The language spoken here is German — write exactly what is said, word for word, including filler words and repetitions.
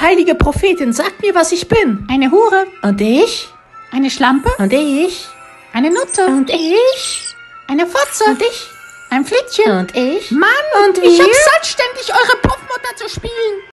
heilige Prophetin, sagt mir, was ich bin. Eine Hure. Und ich? Eine Schlampe. Und ich? Eine Nutte. Und ich? Eine Fotze. Und ich? Ein Flittchen. Und ich? Mann, Und ich wir? hab satt, ständig eure Puffmutter zu spielen.